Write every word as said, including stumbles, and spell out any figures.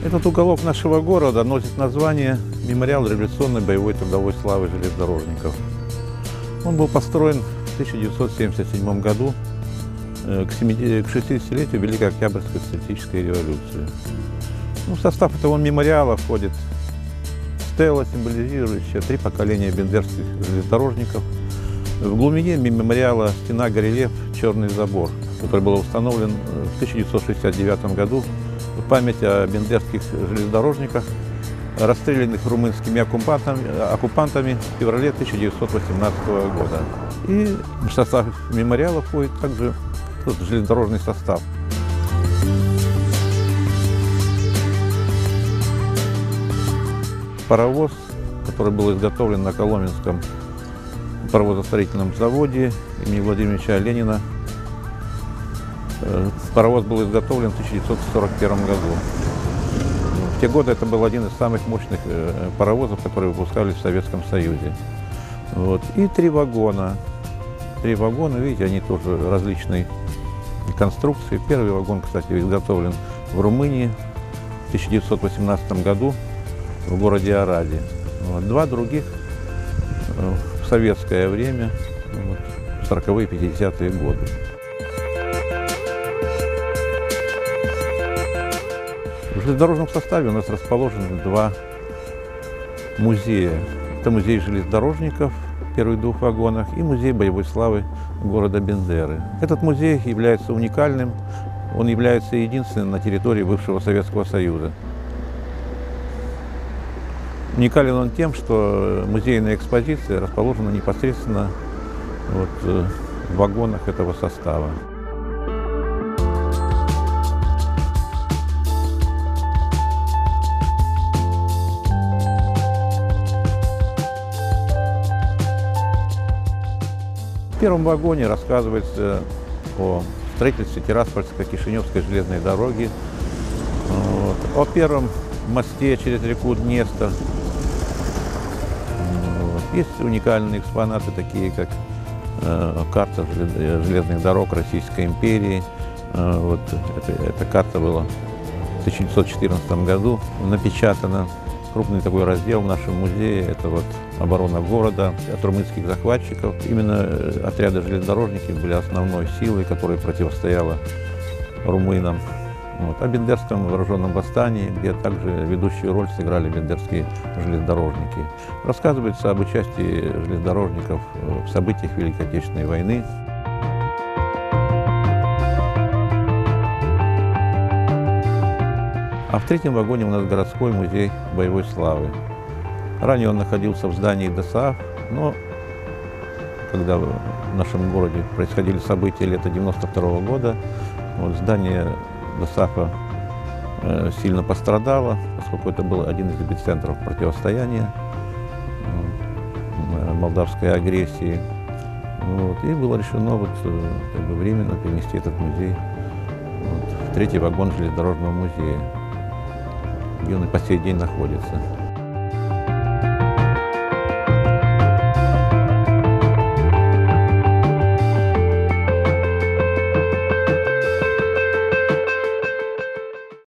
Этот уголок нашего города носит название «Мемориал революционной боевой трудовой славы железнодорожников». Он был построен в тысяча девятьсот семьдесят седьмом году к шестидесятилетию Великой Октябрьской социалистической революции. Ну, в состав этого мемориала входит стела, символизирующая три поколения бендерских железнодорожников. В глубине мемориала стена-горельеф «Черный забор», который был установлен в тысяча девятьсот шестьдесят девятом году в память о бендерских железнодорожниках, расстрелянных румынскими оккупантами, оккупантами в феврале тысяча девятьсот восемнадцатого года. И в состав мемориала входит также железнодорожный состав. Паровоз, который был изготовлен на Коломенском паровозостроительном заводе имени Владимира Ильича Ленина. Паровоз был изготовлен в тысяча девятьсот сорок первом году. В те годы это был один из самых мощных паровозов, которые выпускались в Советском Союзе. Вот. И три вагона. Три вагона, видите, они тоже различной конструкции. Первый вагон, кстати, изготовлен в Румынии в тысяча девятьсот восемнадцатом году в городе Араде. Вот. Два других в советское время, вот, в сороковые-пятидесятые годы. В железнодорожном составе у нас расположены два музея. Это музей железнодорожников в первых двух вагонах и музей боевой славы города Бендеры. Этот музей является уникальным, он является единственным на территории бывшего Советского Союза. Уникален он тем, что музейная экспозиция расположена непосредственно вот, в вагонах этого состава. В первом вагоне рассказывается о строительстве Тираспольско-Кишиневской железной дороги, вот, о первом мосте через реку Днестр. Вот. Есть уникальные экспонаты, такие как э, карта железных дорог Российской империи. Э, вот, это, эта карта была в тысяча девятьсот четырнадцатом году напечатана. Крупный такой раздел в нашем музее – это вот оборона города от румынских захватчиков. Именно отряды железнодорожников были основной силой, которая противостояла румынам. Вот. О Бендерском вооруженном восстании, где также ведущую роль сыграли бендерские железнодорожники. Рассказывается об участии железнодорожников в событиях Великой Отечественной войны. А в третьем вагоне у нас городской музей боевой славы. Ранее он находился в здании ДОСААФ, но когда в нашем городе происходили события лета девяносто второго года, вот, здание ДОСААФа э, сильно пострадало, поскольку это был один из эпицентров противостояния э, молдавской агрессии. Вот, и было решено вот, э, как бы временно перенести этот музей вот, в третий вагон железнодорожного музея, где он и по сей день находится.